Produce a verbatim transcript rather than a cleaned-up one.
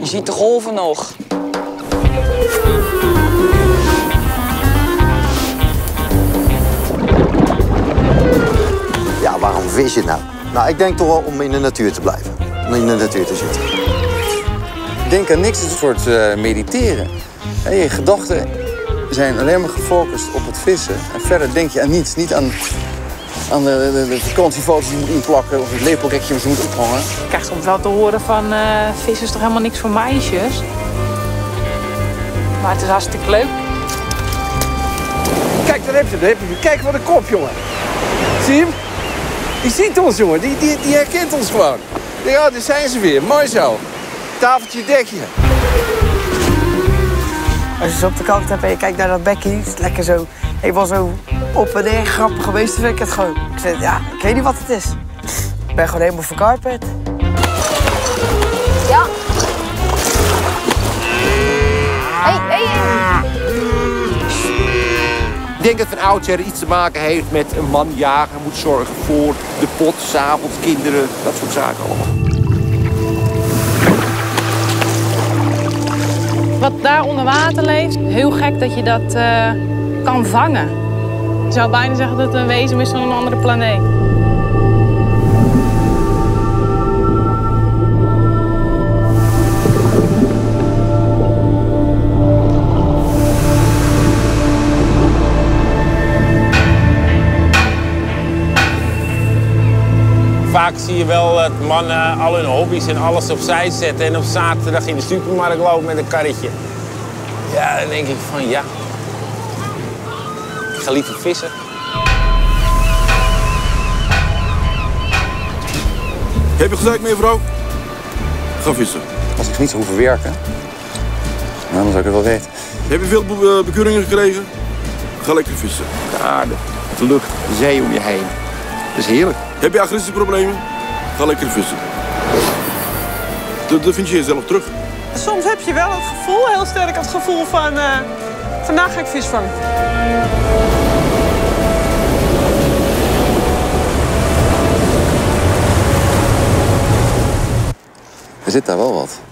ziet de golven nog. Ja, waarom vis je nou? Nou, ik denk toch wel om in de natuur te blijven. Om in de natuur te zitten. Denk aan niks, het is een soort uh, mediteren. En je gedachten zijn alleen maar gefocust op het vissen. En verder denk je aan niets. Niet aan, aan de, de, de vakantiefoto's die je moet inplakken of het lepelrekje wat je moet ophangen. Je krijgt soms wel te horen van uh, vissen is toch helemaal niks voor meisjes. Maar het is hartstikke leuk. Kijk, daar heb je, daar heb je. Kijk wat een kop, jongen. Zie je hem? Die ziet ons, jongen. Die, die, die herkent ons gewoon. Ja, daar zijn ze weer. Mooi zo. Tafeltje, dekje. Als je ze op de kant hebt en je kijkt naar dat bekkie, is het lekker zo. Ik was zo op en neer grappig geweest, vind ik het gewoon. Ik zei, ja, ik weet niet wat het is. Ik ben gewoon helemaal verkarperd. Ja. Hey, hey, hey. Ik denk dat van oudsher iets te maken heeft met een man jagen, moet zorgen voor de pot, 's avonds, kinderen, dat soort zaken allemaal. Wat daar onder water leeft, heel gek dat je dat uh, kan vangen. Je zou bijna zeggen dat het een wezen is van een andere planeet. Vaak zie je wel dat mannen al hun hobby's en alles opzij zetten en op zaterdag in de supermarkt lopen met een karretje. Ja, dan denk ik van ja, ik ga liever vissen. Heb je gezeik mee, vrouw? Ga vissen. Als ik niet zou hoeven werken, nou, dan zou ik het wel weten. Heb je veel be bekeuringen gekregen? Ga lekker vissen. De aarde, de lucht, de zee om je heen. Dat is heerlijk. Heb je agressieproblemen? Ga lekker vissen. Dat, dat vind je jezelf terug. Soms heb je wel het gevoel, heel sterk het gevoel van... Uh, vandaag ga ik vis vangen. Er zit daar wel wat.